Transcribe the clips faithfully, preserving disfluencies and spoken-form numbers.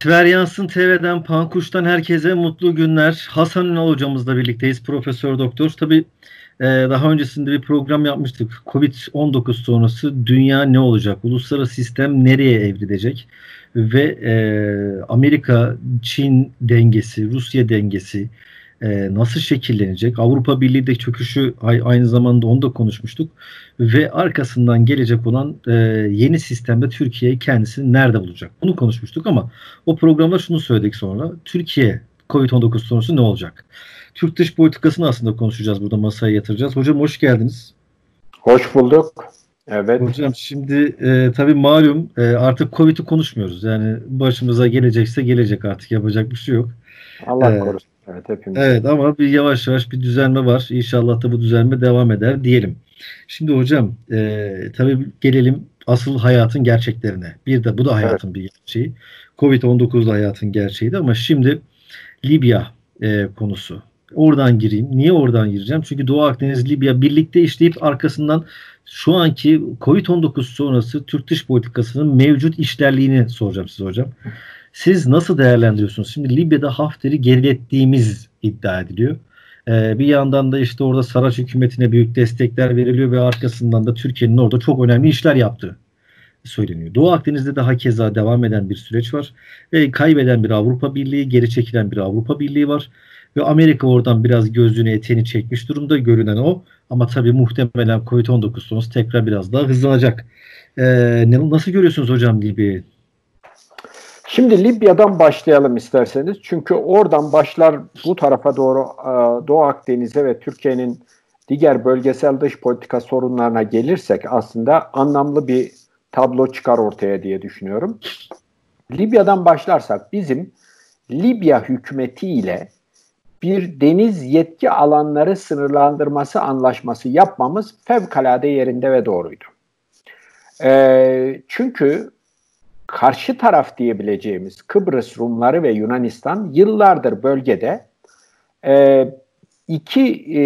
Tveryansın T V'den, Pankuş'tan herkese mutlu günler. Hasan Ünal hocamızla birlikteyiz. Profesör Doktor. Tabii e, daha öncesinde bir program yapmıştık. Covid on dokuz sonrası dünya ne olacak? Uluslararası sistem nereye evrilecek? Ve e, Amerika, Çin dengesi, Rusya dengesi e, nasıl şekillenecek? Avrupa Birliği de çöküşü ay- aynı zamanda onu da konuşmuştuk. Ve arkasından gelecek olan e, yeni sistemde Türkiye kendisini nerede bulacak? Bunu konuşmuştuk ama o programda şunu söyledik sonra. Türkiye Covid on dokuz sonrası ne olacak? Türk dış politikasını aslında konuşacağız, burada masaya yatıracağız. Hocam hoş geldiniz. Hoş bulduk. Evet. Hocam şimdi e, tabii malum e, artık Covid'i konuşmuyoruz. Yani başımıza gelecekse gelecek, artık yapacak bir şey yok. Allah E, korusun. Evet, hepimize. evet ama bir yavaş yavaş bir düzelme var. İnşallah da bu düzelme devam eder diyelim. Şimdi hocam e, tabii gelelim asıl hayatın gerçeklerine. Bir de bu da Evet. hayatın bir gerçeği. Covid on dokuz da hayatın gerçeğiydi ama şimdi Libya e, konusu. Oradan gireyim. Niye oradan gireceğim? Çünkü Doğu Akdeniz, Libya birlikte işleyip arkasından şu anki Covid on dokuz sonrası Türk dış politikasının mevcut işlerliğini soracağım size hocam. Siz nasıl değerlendiriyorsunuz? Şimdi Libya'da Hafter'i gerilettiğimiz iddia ediliyor. Ee, bir yandan da işte orada Saraç hükümetine büyük destekler veriliyor ve arkasından da Türkiye'nin orada çok önemli işler yaptığı söyleniyor. Doğu Akdeniz'de de hakeza devam eden bir süreç var. Ve kaybeden bir Avrupa Birliği, geri çekilen bir Avrupa Birliği var. Ve Amerika oradan biraz gözünü eteğini çekmiş durumda, görünen o. Ama tabii muhtemelen Covid on dokuz sonrası tekrar biraz daha hızlanacak. Ee, nasıl görüyorsunuz hocam Libya'yı? Şimdi Libya'dan başlayalım isterseniz. Çünkü oradan başlar bu tarafa doğru Doğu Akdeniz'e ve Türkiye'nin diğer bölgesel dış politika sorunlarına gelirsek aslında anlamlı bir tablo çıkar ortaya diye düşünüyorum. Libya'dan başlarsak bizim Libya hükümetiyle bir deniz yetki alanları sınırlandırması anlaşması yapmamız fevkalade yerinde ve doğruydu. E, çünkü karşı taraf diyebileceğimiz Kıbrıs Rumları ve Yunanistan yıllardır bölgede e, iki e,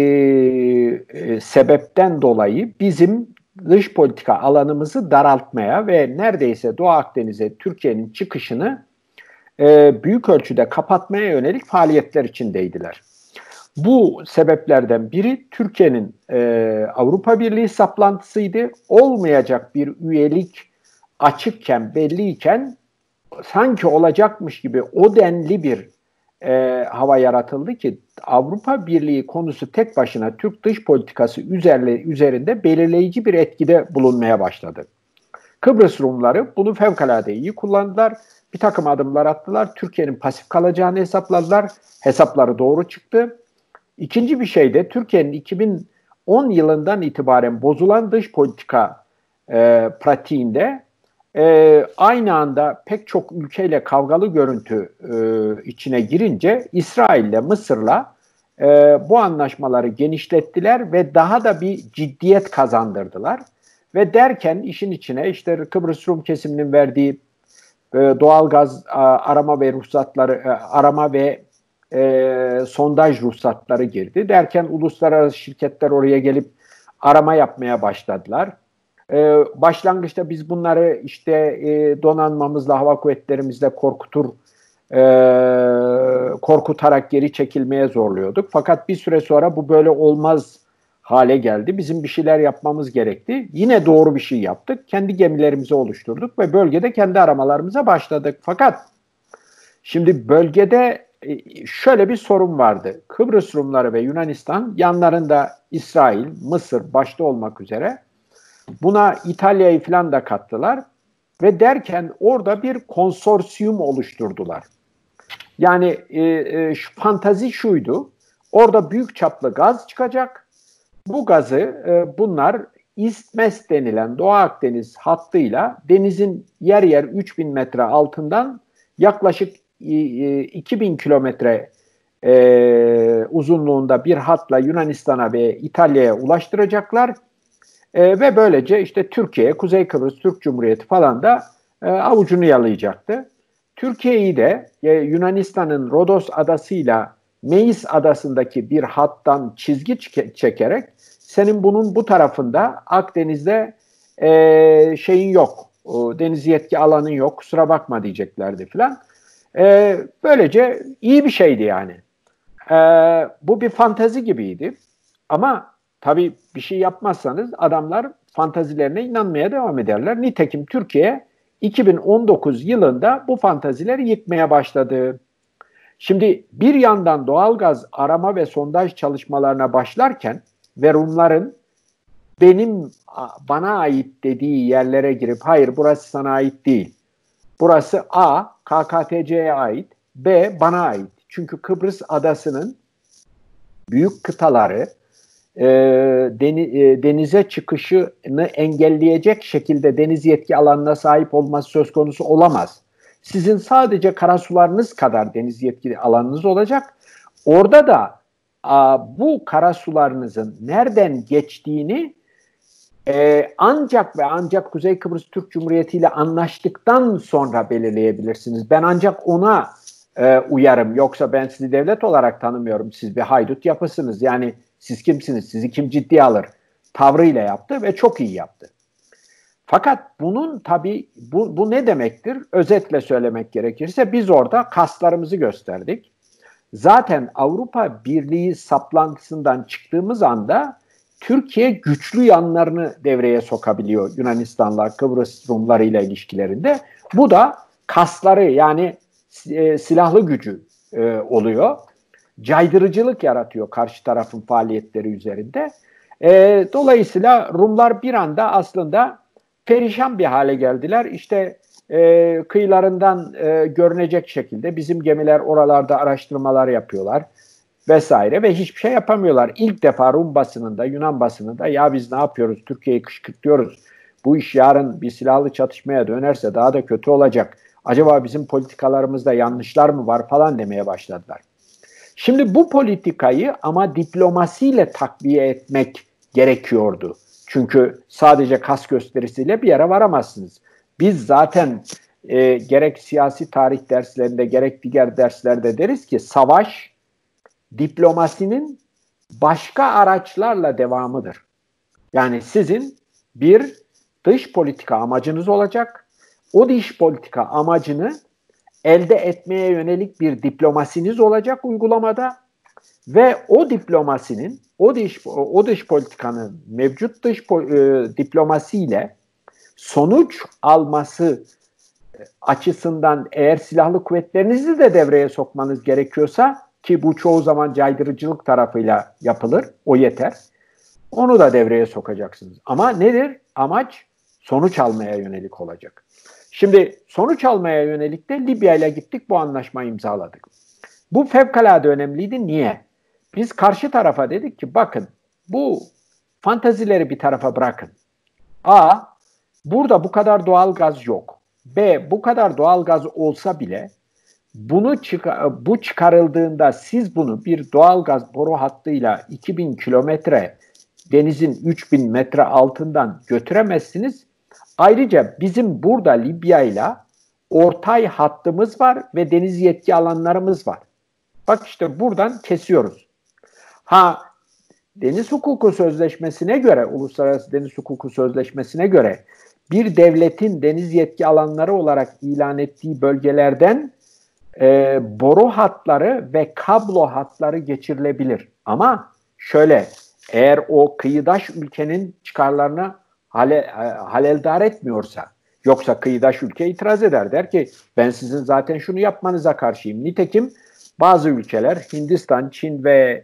e, sebepten dolayı bizim dış politika alanımızı daraltmaya ve neredeyse Doğu Akdeniz'e Türkiye'nin çıkışını e, büyük ölçüde kapatmaya yönelik faaliyetler içindeydiler. Bu sebeplerden biri Türkiye'nin e, Avrupa Birliği saplantısıydı. Olmayacak bir üyelik açıkken, belliyken sanki olacakmış gibi o denli bir e, hava yaratıldı ki Avrupa Birliği konusu tek başına Türk dış politikası üzerle, üzerinde belirleyici bir etkide bulunmaya başladı. Kıbrıs Rumları bunu fevkalade iyi kullandılar. Bir takım adımlar attılar. Türkiye'nin pasif kalacağını hesapladılar. Hesapları doğru çıktı. İkinci bir şey de Türkiye'nin iki bin on yılından itibaren bozulan dış politika e, pratiğinde e, aynı anda pek çok ülkeyle kavgalı görüntü e, içine girince İsrail'le, Mısır'la e, bu anlaşmaları genişlettiler ve daha da bir ciddiyet kazandırdılar. Ve derken işin içine işte Kıbrıs Rum kesiminin verdiği e, doğalgaz a, arama ve ruhsatları, e, arama ve e, sondaj ruhsatları girdi. Derken uluslararası şirketler oraya gelip arama yapmaya başladılar. E, başlangıçta biz bunları işte e, donanmamızla, hava kuvvetlerimizle korkutur, e, korkutarak geri çekilmeye zorluyorduk. Fakat bir süre sonra bu böyle olmaz hale geldi. Bizim bir şeyler yapmamız gerekti. Yine doğru bir şey yaptık. Kendi gemilerimizi oluşturduk ve bölgede kendi aramalarımıza başladık. Fakat şimdi bölgede şöyle bir sorun vardı. Kıbrıs Rumları ve Yunanistan, yanlarında İsrail, Mısır başta olmak üzere buna İtalya'yı falan da kattılar ve derken orada bir konsorsiyum oluşturdular. Yani e, e, şu fantazi şuydu. Orada büyük çaplı gaz çıkacak. Bu gazı e, bunlar İstmes denilen Doğu Akdeniz hattıyla denizin yer yer üç bin metre altından yaklaşık e, iki bin kilometre e, uzunluğunda bir hatla Yunanistan'a ve İtalya'ya ulaştıracaklar. E, ve böylece işte Türkiye, Kuzey Kıbrıs Türk Cumhuriyeti falan da e, avucunu yalayacaktı. Türkiye'yi de e, Yunanistan'ın Rodos adasıyla Meis adasındaki bir hattan çizgi çekerek senin bunun bu tarafında Akdeniz'de e, şeyin yok, o, deniz yetki alanın yok, kusura bakma diyeceklerdi filan. E, böylece iyi bir şeydi yani. E, bu bir fantezi gibiydi. Ama tabii bir şey yapmazsanız adamlar fantazilerine inanmaya devam ederler. Nitekim Türkiye iki bin on dokuz yılında bu fantazileri yıkmaya başladı. Şimdi bir yandan doğalgaz arama ve sondaj çalışmalarına başlarken ve Rumların benim bana ait dediği yerlere girip hayır burası sana ait değil. Burası A, K K T C'ye ait, B bana ait. Çünkü Kıbrıs adasının büyük kıtaları e, deni, e, denize çıkışını engelleyecek şekilde deniz yetki alanına sahip olması söz konusu olamaz. Sizin sadece karasularınız kadar deniz yetki alanınız olacak. Orada da a, bu karasularınızın nereden geçtiğini e, ancak ve ancak Kuzey Kıbrıs Türk Cumhuriyeti ile anlaştıktan sonra belirleyebilirsiniz. Ben ancak ona e, uyarım. Yoksa ben sizi devlet olarak tanımıyorum. Siz bir haydut yapısınız. Yani siz kimsiniz? Sizi kim ciddiye alır? Tavrıyla yaptı ve çok iyi yaptı. Fakat bunun tabii bu, bu ne demektir? Özetle söylemek gerekirse biz orada kaslarımızı gösterdik. Zaten Avrupa Birliği saplantısından çıktığımız anda Türkiye güçlü yanlarını devreye sokabiliyor Yunanistan'la, Kıbrıs Rumları ile ilişkilerinde. Bu da kasları yani e, silahlı gücü e, oluyor. Caydırıcılık yaratıyor karşı tarafın faaliyetleri üzerinde. E, dolayısıyla Rumlar bir anda aslında perişan bir hale geldiler. İşte e, kıyılarından e, görünecek şekilde bizim gemiler oralarda araştırmalar yapıyorlar vesaire ve hiçbir şey yapamıyorlar. İlk defa Rum basınında, Yunan basınında ya biz ne yapıyoruz, Türkiye'yi kışkırtıyoruz. Bu iş yarın bir silahlı çatışmaya dönerse daha da kötü olacak. Acaba bizim politikalarımızda yanlışlar mı var falan demeye başladılar. Şimdi bu politikayı ama diplomasiyle takviye etmek gerekiyordu. Çünkü sadece kas gösterisiyle bir yere varamazsınız. Biz zaten e, gerek siyasi tarih derslerinde gerek diğer derslerde deriz ki savaş diplomasinin başka araçlarla devamıdır. Yani sizin bir dış politika amacınız olacak. O dış politika amacını elde etmeye yönelik bir diplomasiniz olacak uygulamada ve o diplomasinin, o dış o dış politikanın mevcut dış e, diplomasiyle sonuç alması açısından eğer silahlı kuvvetlerinizi de devreye sokmanız gerekiyorsa ki bu çoğu zaman caydırıcılık tarafıyla yapılır, o yeter. Onu da devreye sokacaksınız. Ama nedir? Amaç sonuç almaya yönelik olacak. Şimdi sonuç almaya yönelik de Libya ile gittik, bu anlaşmayı imzaladık. Bu fevkalade önemliydi. Niye? Biz karşı tarafa dedik ki bakın bu fantazileri bir tarafa bırakın. A, burada bu kadar doğal gaz yok. B, bu kadar doğal gaz olsa bile bunu çık- bu çıkarıldığında siz bunu bir doğal gaz boru hattıyla iki bin kilometre denizin üç bin metre altından götüremezsiniz. Ayrıca bizim burada Libya ile ortay hattımız var ve deniz yetki alanlarımız var. Bak işte buradan kesiyoruz. Ha, Deniz Hukuku Sözleşmesi'ne göre, Uluslararası Deniz Hukuku Sözleşmesi'ne göre bir devletin deniz yetki alanları olarak ilan ettiği bölgelerden e, boru hatları ve kablo hatları geçirilebilir. Ama şöyle, eğer o kıyıdaş ülkenin çıkarlarına hale, haleldar etmiyorsa, yoksa kıyıdaş ülke itiraz eder. Der ki ben sizin zaten şunu yapmanıza karşıyım. Nitekim bazı ülkeler, Hindistan, Çin ve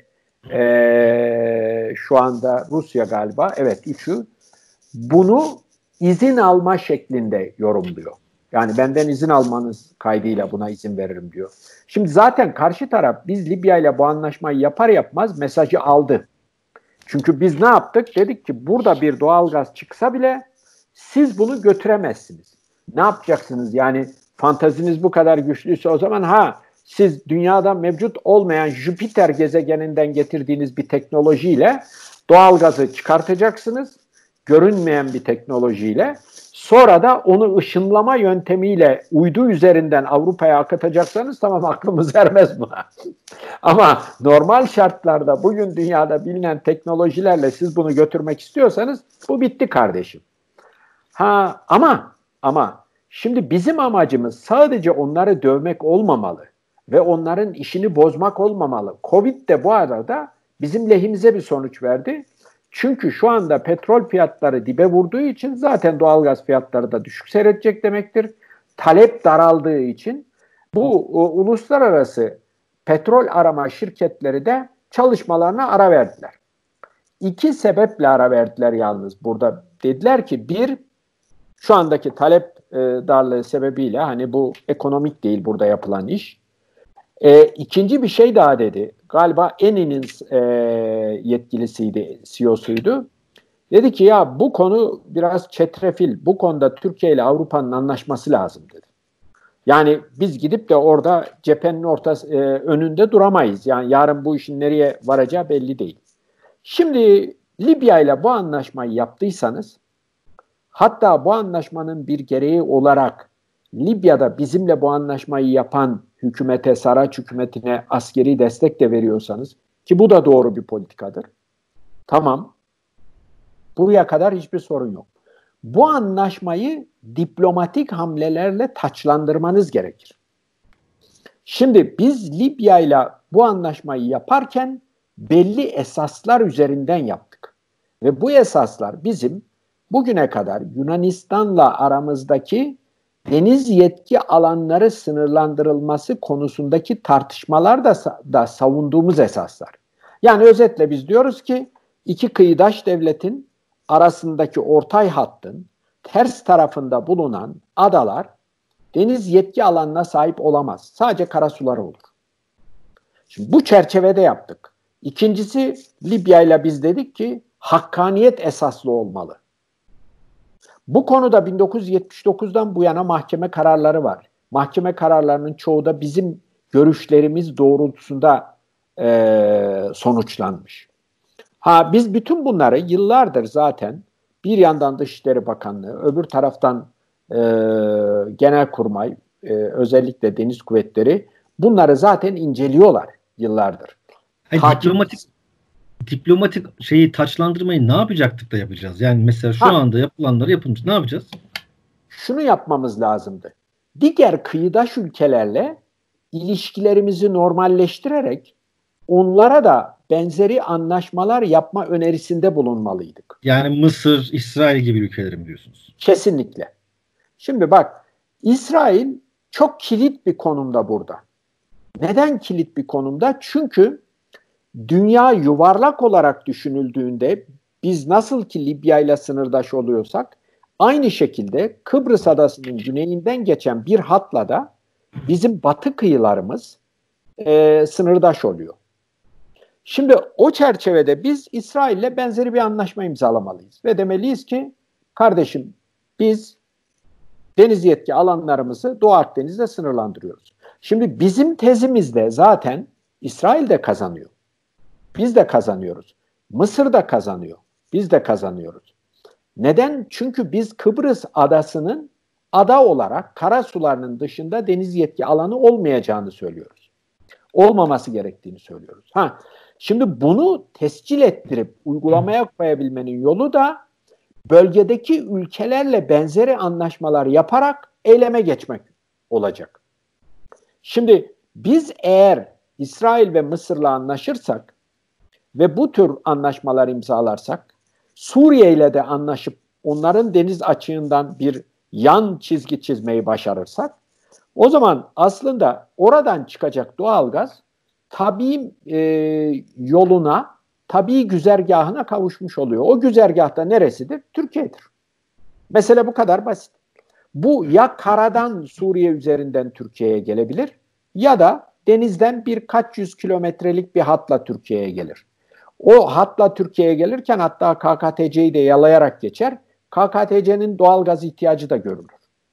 e, şu anda Rusya galiba, evet üçü, bunu izin alma şeklinde yorumluyor. Yani benden izin almanız kaydıyla buna izin veririm diyor. Şimdi zaten karşı taraf biz Libya ile bu anlaşmayı yapar yapmaz mesajı aldı. Çünkü biz ne yaptık? Dedik ki burada bir doğalgaz çıksa bile siz bunu götüremezsiniz. Ne yapacaksınız? Yani fantaziniz bu kadar güçlüyse o zaman ha siz dünyada mevcut olmayan Jüpiter gezegeninden getirdiğiniz bir teknolojiyle doğalgazı çıkartacaksınız. Görünmeyen bir teknolojiyle. Sonra da onu ışınlama yöntemiyle uydu üzerinden Avrupa'ya akıtacaksanız tamam aklımız ermez buna. Ama normal şartlarda bugün dünyada bilinen teknolojilerle siz bunu götürmek istiyorsanız bu bitti kardeşim. Ha ama ama Şimdi bizim amacımız sadece onları dövmek olmamalı ve onların işini bozmak olmamalı. Covid de bu arada bizim lehimize bir sonuç verdi. Çünkü şu anda petrol fiyatları dibe vurduğu için zaten doğalgaz fiyatları da düşük seyredecek demektir. Talep daraldığı için bu o, uluslararası petrol arama şirketleri de çalışmalarına ara verdiler. İki sebeple ara verdiler yalnız burada. Dediler ki bir, şu andaki talep e, darlığı sebebiyle hani bu ekonomik değil burada yapılan iş. E, ikinci bir şey daha dedi. Galiba Eni'nin e, yetkilisiydi, C E O'suydu. Dedi ki ya bu konu biraz çetrefil. Bu konuda Türkiye ile Avrupa'nın anlaşması lazım dedi. Yani biz gidip de orada cephenin ortası, e, önünde duramayız. Yani yarın bu işin nereye varacağı belli değil. Şimdi Libya ile bu anlaşmayı yaptıysanız, hatta bu anlaşmanın bir gereği olarak Libya'da bizimle bu anlaşmayı yapan hükümete, Saraç hükümetine askeri destek de veriyorsanız, ki bu da doğru bir politikadır. Tamam. Buraya kadar hiçbir sorun yok. Bu anlaşmayı diplomatik hamlelerle taçlandırmanız gerekir. Şimdi biz Libya ile bu anlaşmayı yaparken belli esaslar üzerinden yaptık. Ve bu esaslar bizim bugüne kadar Yunanistan'la aramızdaki deniz yetki alanları sınırlandırılması konusundaki tartışmalar da, da savunduğumuz esaslar. Yani özetle biz diyoruz ki iki kıyıdaş devletin arasındaki ortay hattın ters tarafında bulunan adalar deniz yetki alanına sahip olamaz. Sadece karasuları olur. Şimdi bu çerçevede yaptık. İkincisi, Libya ile biz dedik ki hakkaniyet esaslı olmalı. Bu konuda bin dokuz yüz yetmiş dokuzdan bu yana mahkeme kararları var. Mahkeme kararlarının çoğu da bizim görüşlerimiz doğrultusunda e, sonuçlanmış. Ha biz bütün bunları yıllardır zaten bir yandan Dışişleri Bakanlığı, öbür taraftan e, Genelkurmay, e, özellikle Deniz Kuvvetleri bunları zaten inceliyorlar yıllardır. Yani diplomatik diplomatik şeyi taçlandırmayı ne yapacaktık da yapacağız? Yani mesela şu ha. anda yapılanları yapılmış. Ne yapacağız? Şunu yapmamız lazımdı. Diğer kıyıdaş ülkelerle ilişkilerimizi normalleştirerek onlara da benzeri anlaşmalar yapma önerisinde bulunmalıydık. Yani Mısır, İsrail gibi ülkeleri mi diyorsunuz? Kesinlikle. Şimdi bak, İsrail çok kilit bir konumda burada. Neden kilit bir konumda? Çünkü dünya yuvarlak olarak düşünüldüğünde biz nasıl ki Libya ile sınırdaş oluyorsak aynı şekilde Kıbrıs adasının güneyinden geçen bir hatla da bizim batı kıyılarımız e, sınırdaş oluyor. Şimdi o çerçevede biz İsrail ile benzeri bir anlaşma imzalamalıyız ve demeliyiz ki kardeşim biz deniz yetki alanlarımızı Doğu Akdeniz'de sınırlandırıyoruz. Şimdi bizim tezimizde zaten İsrail de kazanıyor. Biz de kazanıyoruz. Mısır da kazanıyor. Biz de kazanıyoruz. Neden? Çünkü biz Kıbrıs adasının ada olarak karasularının dışında deniz yetki alanı olmayacağını söylüyoruz. Olmaması gerektiğini söylüyoruz. Ha, şimdi bunu tescil ettirip uygulamaya koyabilmenin yolu da bölgedeki ülkelerle benzeri anlaşmalar yaparak eyleme geçmek olacak. Şimdi biz eğer İsrail ve Mısır'la anlaşırsak ve bu tür anlaşmalar imzalarsak, Suriye ile de anlaşıp onların deniz açığından bir yan çizgi çizmeyi başarırsak, o zaman aslında oradan çıkacak doğalgaz tabii e, yoluna, tabii güzergahına kavuşmuş oluyor. O güzergahta neresidir? Türkiye'dir. Mesele bu kadar basit. Bu ya karadan Suriye üzerinden Türkiye'ye gelebilir ya da denizden birkaç yüz kilometrelik bir hatla Türkiye'ye gelir. O hatla Türkiye'ye gelirken hatta K K T C'yi de yalayarak geçer. K K T C'nin doğalgaz ihtiyacı da görülür.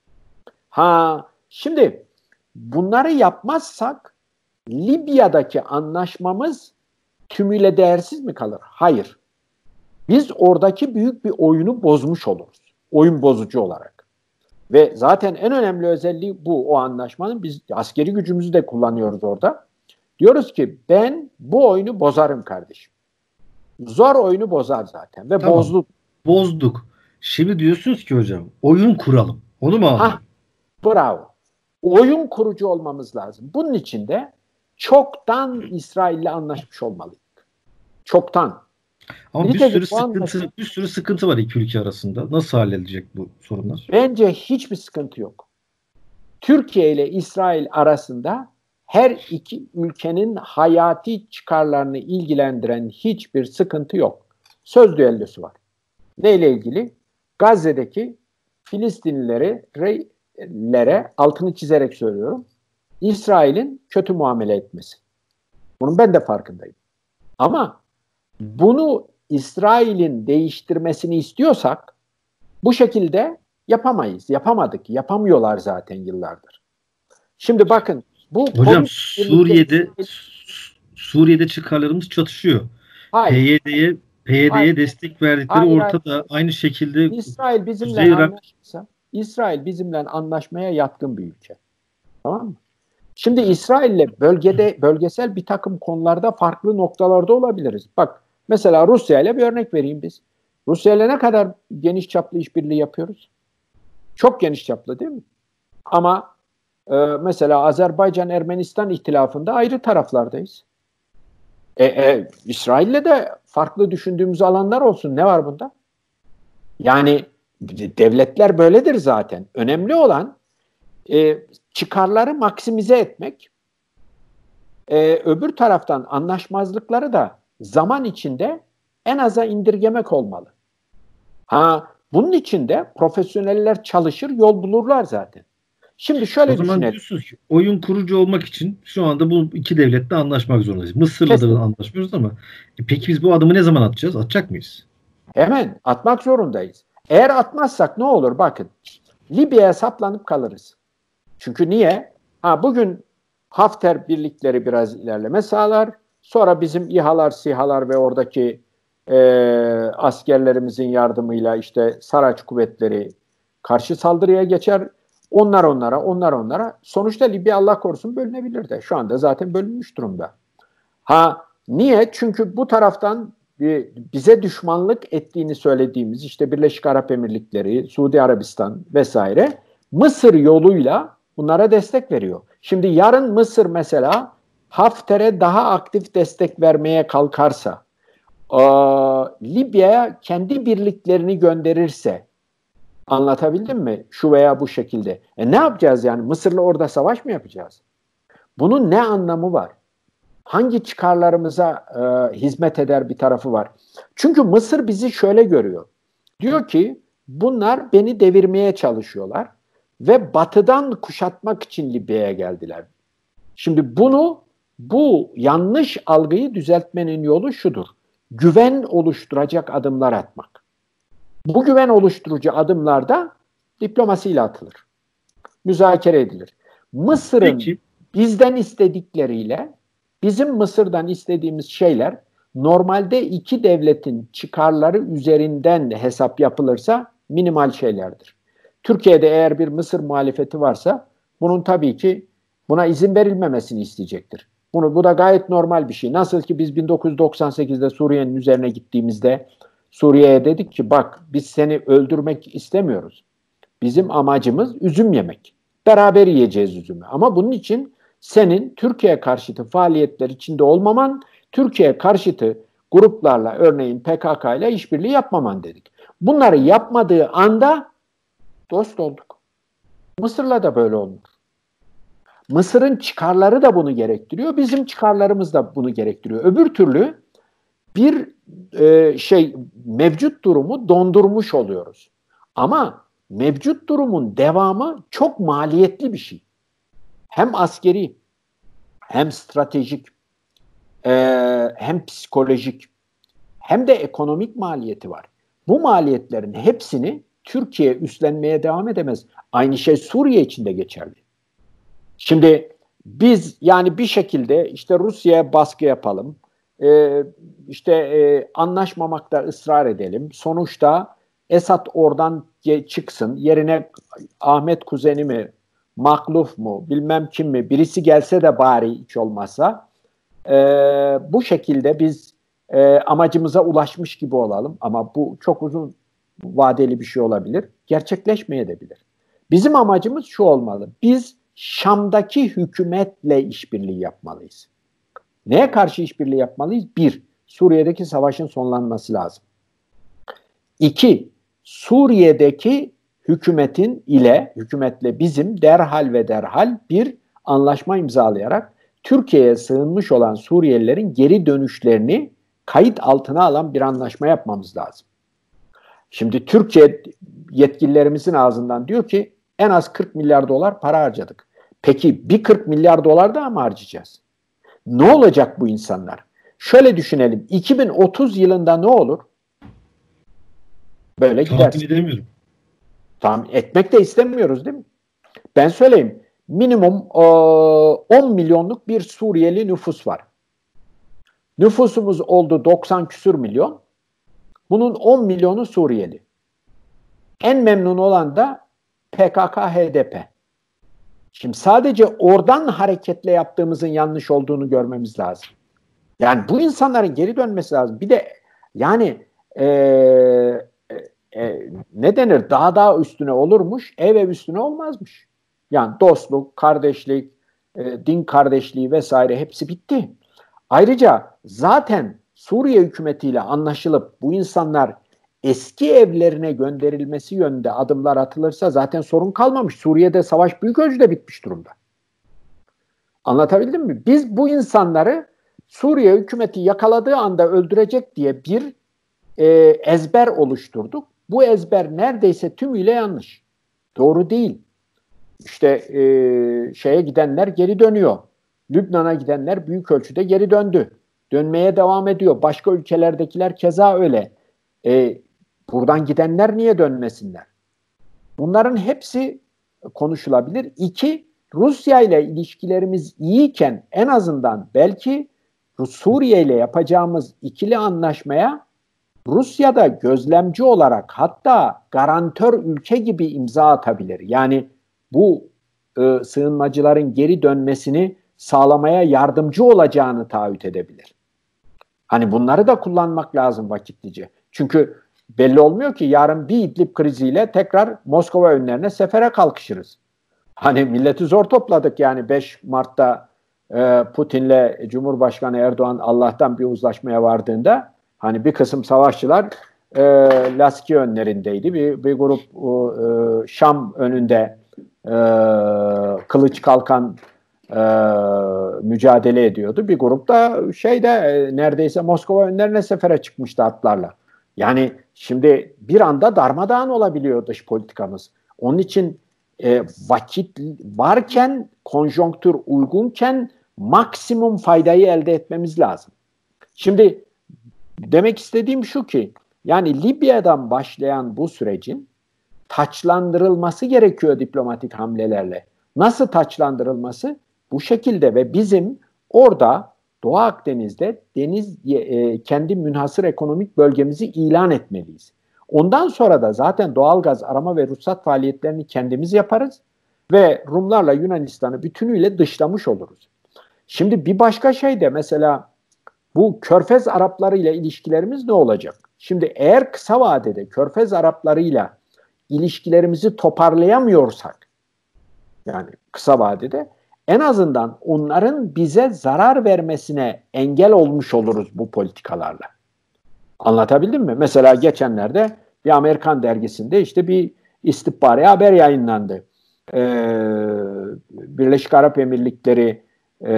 Ha, şimdi bunları yapmazsak Libya'daki anlaşmamız tümüyle değersiz mi kalır? Hayır. Biz oradaki büyük bir oyunu bozmuş oluruz. Oyun bozucu olarak. Ve zaten en önemli özelliği bu o anlaşmanın. Biz askeri gücümüzü de kullanıyoruz orada. Diyoruz ki ben bu oyunu bozarım kardeşim. Zor oyunu bozar zaten ve tamam, bozduk. Bozduk. Şimdi diyorsunuz ki hocam oyun kuralım. Onu mu anladın? Bravo. Oyun kurucu olmamız lazım. Bunun için de çoktan İsrail'le anlaşmış olmalıyız. Çoktan. Ama bir Nitekim sürü bu anlaşma, sıkıntı bir sürü sıkıntı var iki ülke arasında. Nasıl halledilecek bu sorunlar? bence hiçbir sıkıntı yok. Türkiye ile İsrail arasında her iki ülkenin hayati çıkarlarını ilgilendiren hiçbir sıkıntı yok. Söz düellosu var. Neyle ilgili? Gazze'deki Filistinlilere altını çizerek söylüyorum. İsrail'in kötü muamele etmesi. Bunun ben de farkındayım. Ama bunu İsrail'in değiştirmesini istiyorsak bu şekilde yapamayız. Yapamadık. Yapamıyorlar zaten yıllardır. Şimdi bakın bu Hocam Suriye'de Suriye'de çıkarlarımız çatışıyor. hayır, P Y D'ye P Y D'ye hayır, destek verdikleri hayır, ortada. hayır. Aynı şekilde İsrail bizimle Kuzey Irak anlaşırsa İsrail bizimle anlaşmaya yatkın bir ülke. Tamam mı? Şimdi İsrail'le bölgede bölgesel bir takım konularda farklı noktalarda olabiliriz. Bak mesela Rusya ile bir örnek vereyim biz. Rusya ile ne kadar geniş çaplı işbirliği yapıyoruz? Çok geniş çaplı değil mi? Ama e, mesela Azerbaycan-Ermenistan ihtilafında ayrı taraflardayız. E, e, İsrail'le de farklı düşündüğümüz alanlar olsun. Ne var bunda? Yani devletler böyledir zaten. Önemli olan e, çıkarları maksimize etmek. E, öbür taraftan anlaşmazlıkları da zaman içinde en aza indirgemek olmalı. Ha, bunun için de profesyoneller çalışır, yol bulurlar zaten. Şimdi şöyle o zaman düşünelim. diyorsunuz ki oyun kurucu olmak için şu anda bu iki devletle anlaşmak zorundayız. Mısır'la da Kesin. anlaşmıyoruz ama e peki biz bu adımı ne zaman atacağız? Atacak mıyız? Hemen atmak zorundayız. Eğer atmazsak ne olur? Bakın. Libya'ya saplanıp kalırız. Çünkü niye? Ha, bugün Hafter birlikleri biraz ilerleme sağlar. Sonra bizim İHA'lar, SİHA'lar ve oradaki e, askerlerimizin yardımıyla işte Saraç kuvvetleri karşı saldırıya geçer. Onlar onlara, onlar onlara. Sonuçta Libya Allah korusun bölünebilir de. Şu anda zaten bölünmüş durumda. Ha, niye? Çünkü bu taraftan bize düşmanlık ettiğini söylediğimiz işte Birleşik Arap Emirlikleri, Suudi Arabistan vesaire Mısır yoluyla bunlara destek veriyor. Şimdi yarın Mısır mesela Hafter'e daha aktif destek vermeye kalkarsa, e, Libya'ya kendi birliklerini gönderirse, anlatabildim mi? Şu veya bu şekilde. E ne yapacağız yani? Mısır'la orada savaş mı yapacağız? Bunun ne anlamı var? Hangi çıkarlarımıza e, hizmet eder bir tarafı var? Çünkü Mısır bizi şöyle görüyor. Diyor ki bunlar beni devirmeye çalışıyorlar ve batıdan kuşatmak için Libya'ya geldiler. Şimdi bunu, bu yanlış algıyı düzeltmenin yolu şudur. Güven oluşturacak adımlar atmak. Bu güven oluşturucu adımlarda diplomasiyle atılır. Müzakere edilir. Mısır'ın Peki. bizden istedikleriyle bizim Mısır'dan istediğimiz şeyler normalde iki devletin çıkarları üzerinden hesap yapılırsa minimal şeylerdir. Türkiye'de eğer bir Mısır muhalefeti varsa bunun tabii ki buna izin verilmemesini isteyecektir. Bunu, bu da gayet normal bir şey. Nasıl ki biz bin dokuz yüz doksan sekizde Suriye'nin üzerine gittiğimizde Suriye'ye dedik ki bak biz seni öldürmek istemiyoruz. Bizim amacımız üzüm yemek. Beraber yiyeceğiz üzümü. Ama bunun için senin Türkiye karşıtı faaliyetler içinde olmaman, Türkiye karşıtı gruplarla örneğin P K K ile işbirliği yapmaman dedik. Bunları yapmadığı anda dost olduk. Mısır'la da böyle olmuş. Mısır'ın çıkarları da bunu gerektiriyor. Bizim çıkarlarımız da bunu gerektiriyor. Öbür türlü bir e, şey mevcut durumu dondurmuş oluyoruz. Ama mevcut durumun devamı çok maliyetli bir şey. Hem askeri, hem stratejik, e, hem psikolojik, hem de ekonomik maliyeti var. Bu maliyetlerin hepsini Türkiye üstlenmeye devam edemez. Aynı şey Suriye için de geçerli. Şimdi biz yani bir şekilde işte Rusya'ya baskı yapalım, e, işte e, anlaşmamakta ısrar edelim. Sonuçta Esad oradan çıksın, yerine Ahmet Kuzeni mi, Makluf mu, bilmem kim mi, birisi gelse de bari hiç olmazsa e, bu şekilde biz e, amacımıza ulaşmış gibi olalım. Ama bu çok uzun vadeli bir şey olabilir, gerçekleşmeyebilir. Bizim amacımız şu olmalı. Biz Şam'daki hükümetle işbirliği yapmalıyız. Neye karşı işbirliği yapmalıyız? Bir, Suriye'deki savaşın sonlanması lazım. İki, Suriye'deki hükümetin ile, hükümetle bizim derhal ve derhal bir anlaşma imzalayarak Türkiye'ye sığınmış olan Suriyelilerin geri dönüşlerini kayıt altına alan bir anlaşma yapmamız lazım. Şimdi Türkiye yetkililerimizin ağzından diyor ki en az kırk milyar dolar para harcadık. Peki bir kırk milyar dolar daha mı harcayacağız? Ne olacak bu insanlar? Şöyle düşünelim. iki bin otuz yılında ne olur? Böyle gider. Tahmin edemiyorum. Tahmin etmek de istemiyoruz değil mi? Ben söyleyeyim. Minimum on milyonluk bir Suriyeli nüfus var. Nüfusumuz oldu doksan küsür milyon. Bunun on milyonu Suriyeli. En memnun olan da P K K H D P. Şimdi sadece oradan hareketle yaptığımızın yanlış olduğunu görmemiz lazım. Yani bu insanların geri dönmesi lazım. Bir de yani e, e, ne denir? Dağ dağ üstüne olurmuş, ev ev üstüne olmazmış. Yani dostluk, kardeşlik, e, din kardeşliği vesaire hepsi bitti. Ayrıca zaten Suriye hükümetiyle anlaşılıp bu insanlar eski evlerine gönderilmesi yönünde adımlar atılırsa zaten sorun kalmamış. Suriye'de savaş büyük ölçüde bitmiş durumda. Anlatabildim mi? Biz bu insanları Suriye hükümeti yakaladığı anda öldürecek diye bir e, ezber oluşturduk. Bu ezber neredeyse tümüyle yanlış. Doğru değil. İşte e, şeye gidenler geri dönüyor. Lübnan'a gidenler büyük ölçüde geri döndü. Dönmeye devam ediyor. Başka ülkelerdekiler keza öyle. E, buradan gidenler niye dönmesinler? Bunların hepsi konuşulabilir. İki, Rusya ile ilişkilerimiz iyiyken en azından belki Suriye ile yapacağımız ikili anlaşmaya Rusya'da gözlemci olarak hatta garantör ülke gibi imza atabilir. Yani bu e, sığınmacıların geri dönmesini sağlamaya yardımcı olacağını taahhüt edebilir. Hani bunları da kullanmak lazım vakitlice. Çünkü belli olmuyor ki yarın bir İdlib kriziyle tekrar Moskova önlerine sefere kalkışırız. Hani milleti zor topladık yani beş Mart'ta e, Putin'le Cumhurbaşkanı Erdoğan Allah'tan bir uzlaşmaya vardığında hani bir kısım savaşçılar e, Laski önlerindeydi. Bir, bir grup e, Şam önünde e, kılıç kalkan e, mücadele ediyordu. Bir grup da şeyde e, neredeyse Moskova önlerine sefere çıkmıştı atlarla. Yani şimdi bir anda darmadağın olabiliyor dış politikamız. Onun için e, vakit varken, konjonktür uygunken maksimum faydayı elde etmemiz lazım. Şimdi demek istediğim şu ki, yani Libya'dan başlayan bu sürecin taçlandırılması gerekiyor diplomatik hamlelerle. Nasıl taçlandırılması? Bu şekilde ve bizim orada Doğu Akdeniz'de deniz e, kendi münhasır ekonomik bölgemizi ilan etmeliyiz. Ondan sonra da zaten doğalgaz arama ve ruhsat faaliyetlerini kendimiz yaparız ve Rumlarla Yunanistan'ı bütünüyle dışlamış oluruz. Şimdi bir başka şey de mesela bu Körfez Arapları ile ilişkilerimiz ne olacak? Şimdi eğer kısa vadede Körfez Araplarıyla ilişkilerimizi toparlayamıyorsak, yani kısa vadede en azından onların bize zarar vermesine engel olmuş oluruz bu politikalarla. Anlatabildim mi? Mesela geçenlerde bir Amerikan dergisinde işte bir istihbari haber yayınlandı. Ee, Birleşik Arap Emirlikleri e,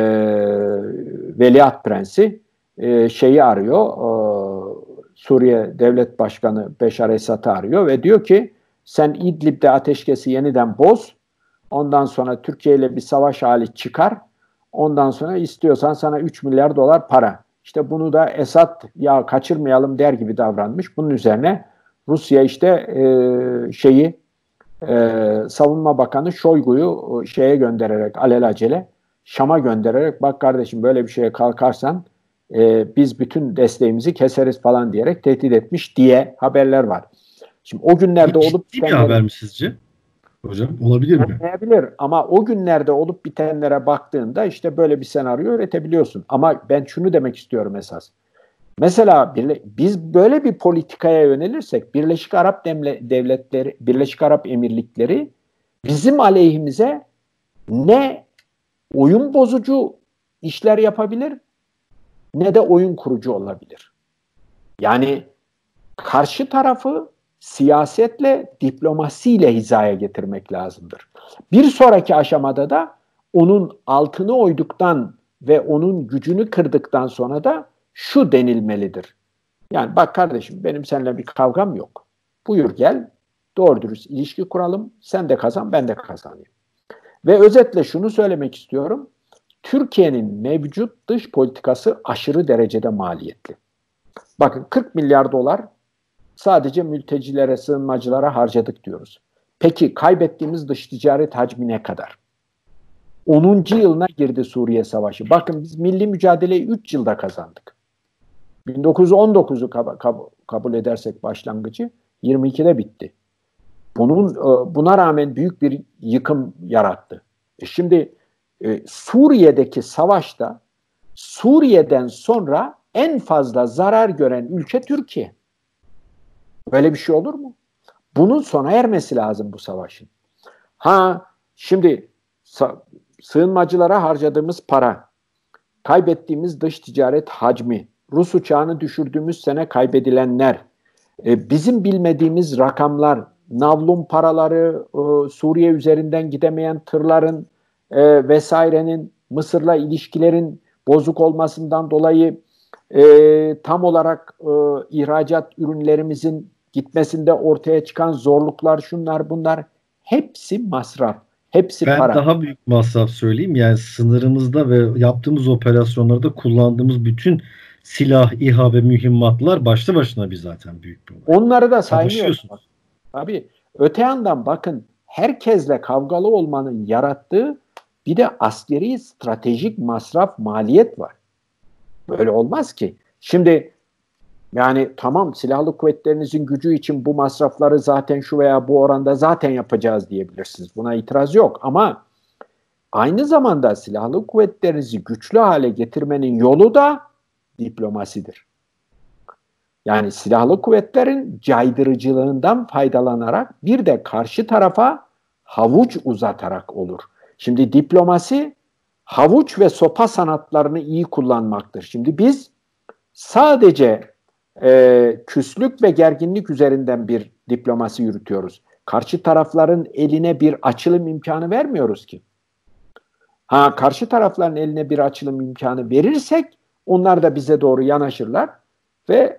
Veliaht Prensi e, şeyi arıyor, e, Suriye Devlet Başkanı Beşar Esad'ı arıyor ve diyor ki sen İdlib'de ateşkesi yeniden boz, ondan sonra Türkiye ile bir savaş hali çıkar, ondan sonra istiyorsan sana üç milyar dolar para. İşte bunu da Esad ya kaçırmayalım der gibi davranmış. Bunun üzerine Rusya işte e, şeyi e, Savunma Bakanı Şoygu'yu şeye göndererek alelacele Şam'a göndererek bak kardeşim böyle bir şeye kalkarsan e, biz bütün desteğimizi keseriz falan diyerek tehdit etmiş diye haberler var. Şimdi o günlerde Bu olup ciddi bir haber mi sizce? Hocam olabilir mi? Olmayabilir ama o günlerde olup bitenlere baktığında işte böyle bir senaryo üretebiliyorsun. Ama ben şunu demek istiyorum esas. Mesela biz böyle bir politikaya yönelirsek Birleşik Arap Devletleri, Birleşik Arap Emirlikleri bizim aleyhimize ne oyun bozucu işler yapabilir ne de oyun kurucu olabilir. Yani karşı tarafı siyasetle, diplomasiyle hizaya getirmek lazımdır. Bir sonraki aşamada da onun altını oyduktan ve onun gücünü kırdıktan sonra da şu denilmelidir. Yani bak kardeşim, benim seninle bir kavgam yok. Buyur gel, doğru dürüst ilişki kuralım. Sen de kazan, ben de kazanayım. Ve özetle şunu söylemek istiyorum. Türkiye'nin mevcut dış politikası aşırı derecede maliyetli. Bakın, kırk milyar dolar sadece mültecilere, sığınmacılara harcadık diyoruz. Peki kaybettiğimiz dış ticaret hacmi ne kadar? onuncu yılına girdi Suriye Savaşı. Bakın, biz milli mücadeleyi üç yılda kazandık. bin dokuz yüz on dokuzu kab- kab- kabul edersek başlangıcı yirmi ikide bitti. Bunun buna rağmen büyük bir yıkım yarattı. E şimdi e, Suriye'deki savaşta Suriye'den sonra en fazla zarar gören ülke Türkiye. Böyle bir şey olur mu? Bunun sona ermesi lazım bu savaşın. Ha şimdi sa- sığınmacılara harcadığımız para, kaybettiğimiz dış ticaret hacmi, Rus uçağını düşürdüğümüz sene kaybedilenler, e, bizim bilmediğimiz rakamlar, navlun paraları, e, Suriye üzerinden gidemeyen tırların e, vesairenin, Mısır'la ilişkilerin bozuk olmasından dolayı e, tam olarak e, ihracat ürünlerimizin gitmesinde ortaya çıkan zorluklar, şunlar bunlar hepsi masraf, hepsi Ben para. daha büyük masraf söyleyeyim. Yani sınırımızda ve yaptığımız operasyonlarda kullandığımız bütün silah, İHA ve mühimmatlar başlı başına bir zaten büyük bir olay. Onları da saymıyorum. Savaşıyorsunuz. Tabii. Öte yandan bakın, herkesle kavgalı olmanın yarattığı bir de askeri stratejik masraf, maliyet var. Böyle olmaz ki. Şimdi yani tamam, silahlı kuvvetlerinizin gücü için bu masrafları zaten şu veya bu oranda zaten yapacağız diyebilirsiniz. Buna itiraz yok ama aynı zamanda silahlı kuvvetlerinizi güçlü hale getirmenin yolu da diplomasidir. Yani silahlı kuvvetlerin caydırıcılığından faydalanarak bir de karşı tarafa havuç uzatarak olur. Şimdi diplomasi havuç ve sopa sanatlarını iyi kullanmaktır. Şimdi biz sadece e, küslük ve gerginlik üzerinden bir diplomasi yürütüyoruz. Karşı tarafların eline bir açılım imkanı vermiyoruz ki. Ha, karşı tarafların eline bir açılım imkanı verirsek onlar da bize doğru yanaşırlar ve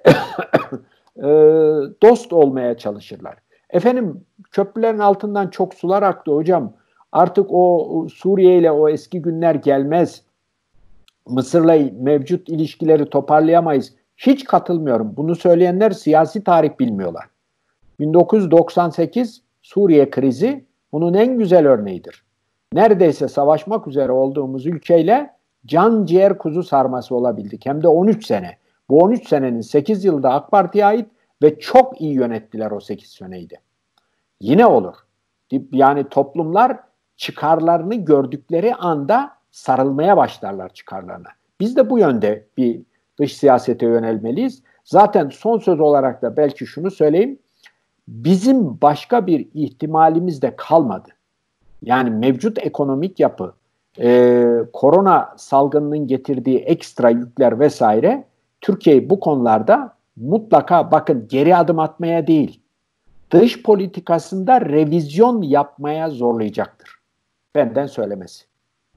e, dost olmaya çalışırlar. Efendim, köprülerin altından çok sular aktı hocam. Artık o Suriye ile o eski günler gelmez. Mısır'la mevcut ilişkileri toparlayamayız. Hiç katılmıyorum. Bunu söyleyenler siyasi tarih bilmiyorlar. bin dokuz yüz doksan sekiz Suriye krizi bunun en güzel örneğidir. Neredeyse savaşmak üzere olduğumuz ülkeyle can ciğer kuzu sarması olabildik. Hem de on üç sene. Bu on üç senenin sekiz yılı da AK Parti'ye ait ve çok iyi yönettiler o sekiz seneyi de. Yine olur. Yani toplumlar çıkarlarını gördükleri anda sarılmaya başlarlar çıkarlarına. Biz de bu yönde bir dış siyasete yönelmeliyiz. Zaten son söz olarak da belki şunu söyleyeyim. Bizim başka bir ihtimalimiz de kalmadı. Yani mevcut ekonomik yapı, e, korona salgınının getirdiği ekstra yükler vesaire Türkiye'yi bu konularda mutlaka, bakın, geri adım atmaya değil, dış politikasında revizyon yapmaya zorlayacaktır. Benden söylemesi.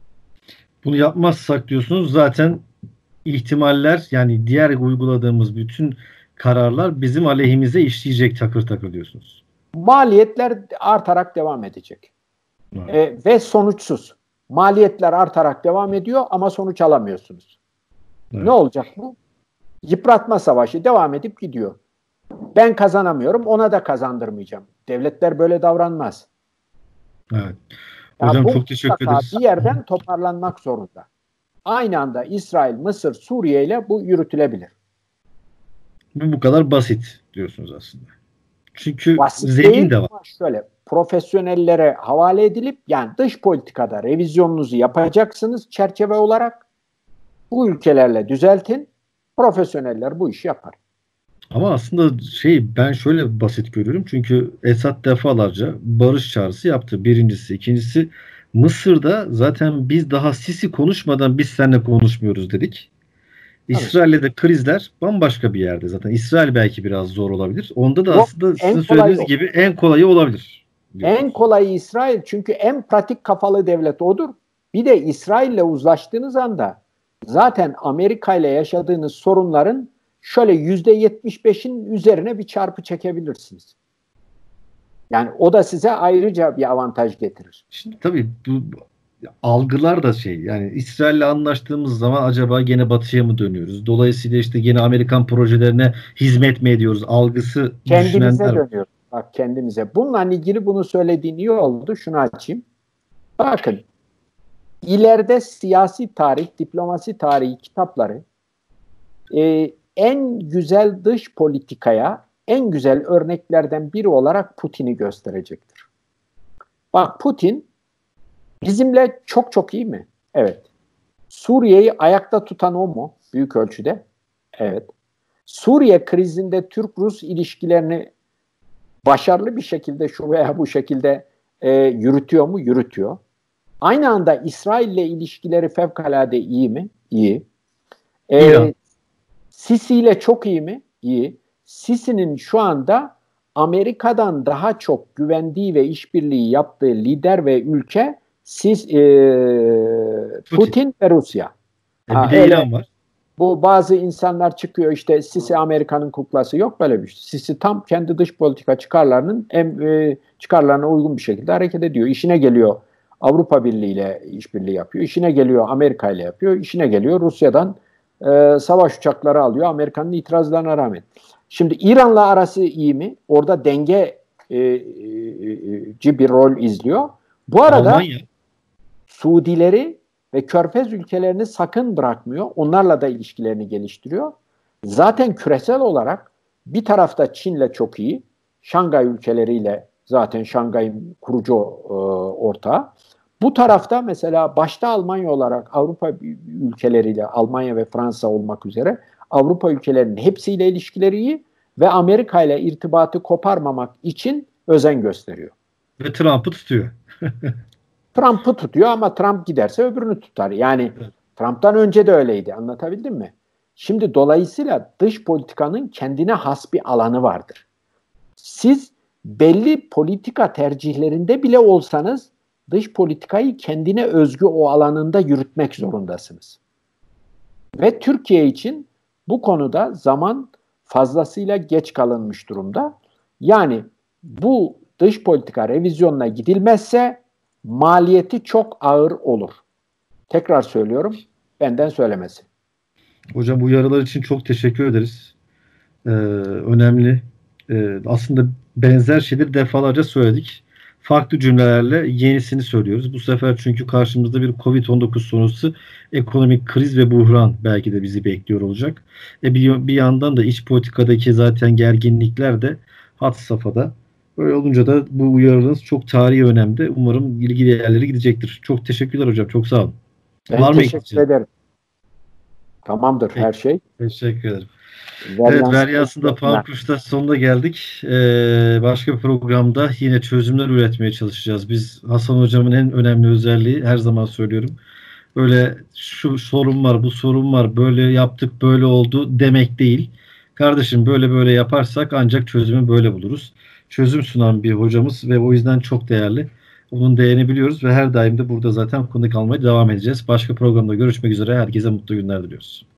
Bunu yapmazsak diyorsunuz zaten ihtimaller, yani diğer uyguladığımız bütün kararlar bizim aleyhimize işleyecek takır takır diyorsunuz. Maliyetler artarak devam edecek. Evet. E, ve sonuçsuz. Maliyetler artarak devam ediyor ama sonuç alamıyorsunuz. Evet. Ne olacak bu? Yıpratma savaşı devam edip gidiyor. Ben kazanamıyorum, ona da kazandırmayacağım. Devletler böyle davranmaz. Evet. Hocam bu çok teşekkür ederiz. Bir yerden toparlanmak zorunda. Aynı anda İsrail, Mısır, Suriye ile bu yürütülebilir. Bu bu kadar basit diyorsunuz aslında. Çünkü basit zemin değil, de var. Ama şöyle profesyonellere havale edilip, yani dış politikada revizyonunuzu yapacaksınız çerçeve olarak. Bu ülkelerle düzeltin. Profesyoneller bu işi yapar. Ama aslında şey ben şöyle basit görüyorum. Çünkü Esad defalarca barış çağrısı yaptı. Birincisi. İkincisi Mısır'da zaten biz daha Sisi konuşmadan biz seninle konuşmuyoruz dedik. Tabii. İsrail'le de krizler bambaşka bir yerde zaten. İsrail belki biraz zor olabilir. Onda da Yok, aslında en sizin kolay söylediğiniz o. gibi en kolayı olabilir En diyorsunuz. kolayı İsrail, çünkü en pratik kafalı devlet odur. Bir de İsrail'le uzlaştığınız anda zaten Amerika ile yaşadığınız sorunların şöyle yüzde yetmiş beşin üzerine bir çarpı çekebilirsiniz. Yani o da size ayrıca bir avantaj getirir. Şimdi tabii bu algılar da şey yani İsrail'le anlaştığımız zaman acaba gene batıya mı dönüyoruz? Dolayısıyla işte gene Amerikan projelerine hizmet mi ediyoruz? Algısı Kendimize düşünenler var. dönüyoruz. Bak, kendimize. Bununla ilgili bunu söylediğin iyi oldu. Şunu açayım. Bakın, ileride siyasi tarih, diplomasi tarihi kitapları e, en güzel dış politikaya en güzel örneklerden biri olarak Putin'i gösterecektir. Bak, Putin bizimle çok çok iyi mi? Evet. Suriye'yi ayakta tutan o mu? Büyük ölçüde. Evet. Suriye krizinde Türk-Rus ilişkilerini başarılı bir şekilde şu veya bu şekilde e, yürütüyor mu? Yürütüyor. Aynı anda İsrail ile ilişkileri fevkalade iyi mi? İyi. E, İran. Sisi ile çok iyi mi? İyi. Sisi'nin şu anda Amerika'dan daha çok güvendiği ve işbirliği yaptığı lider ve ülke Sis, e, Putin. Putin ve Rusya. E bir Ha, de öyle İran var. bu bazı insanlar çıkıyor işte Sisi Amerika'nın kuklası, yok böyle bir şey. Sisi tam kendi dış politika çıkarlarının em, e, çıkarlarına uygun bir şekilde hareket ediyor. İşine geliyor Avrupa Birliği ile işbirliği yapıyor. İşine geliyor Amerika ile yapıyor. İşine geliyor Rusya'dan e, savaş uçakları alıyor Amerika'nın itirazlarına rağmen. Şimdi İran'la arası iyi mi? Orada dengeci e, e, bir rol izliyor. Bu arada Almanya. Suudileri ve Körfez ülkelerini sakın bırakmıyor. Onlarla da ilişkilerini geliştiriyor. Zaten küresel olarak bir tarafta Çin'le çok iyi. Şangay ülkeleriyle zaten Şangay'ın kurucu e, ortağı. Bu tarafta mesela başta Almanya olarak Avrupa ülkeleriyle, Almanya ve Fransa olmak üzere Avrupa ülkelerinin hepsiyle ilişkileri iyi ve Amerika ile irtibatı koparmamak için özen gösteriyor. Ve Trump'ı tutuyor. Trump'ı tutuyor ama Trump giderse öbürünü tutar. Yani Evet. Trump'tan önce de öyleydi. Anlatabildim mi? Şimdi dolayısıyla dış politikanın kendine has bir alanı vardır. Siz belli politika tercihlerinde bile olsanız dış politikayı kendine özgü o alanında yürütmek zorundasınız. Ve Türkiye için bu konuda zaman fazlasıyla geç kalınmış durumda. Yani bu dış politika revizyonuna gidilmezse maliyeti çok ağır olur. Tekrar söylüyorum, benden söylemesi. Hocam uyarılar için çok teşekkür ederiz. Ee, önemli. Ee, aslında benzer şeyleri defalarca söyledik. Farklı cümlelerle yenisini söylüyoruz. Bu sefer çünkü karşımızda bir covid on dokuz sonrası ekonomik kriz ve buhran belki de bizi bekliyor olacak. E bir, bir yandan da iç politikadaki zaten gerginlikler de had safhada. Böyle olunca da bu uyarınız çok tarihi önemde. Umarım ilgili yerlere gidecektir. Çok teşekkürler hocam. Çok sağ olun. Ben Var mı teşekkür ekleyeceğim? ederim. Tamamdır her Peki. şey. Teşekkür ederim. Evet, Varyans Varyasında Pankuş'ta sonuna geldik. Ee, başka bir programda yine çözümler üretmeye çalışacağız. Biz Hasan Hocam'ın en önemli özelliği her zaman söylüyorum. Öyle şu sorun var, bu sorun var, böyle yaptık, böyle oldu demek değil. Kardeşim böyle böyle yaparsak ancak çözümü böyle buluruz. Çözüm sunan bir hocamız ve o yüzden çok değerli. Onun değerini biliyoruz ve her daim de burada zaten konuk almaya devam edeceğiz. Başka programda görüşmek üzere. Herkese mutlu günler diliyoruz.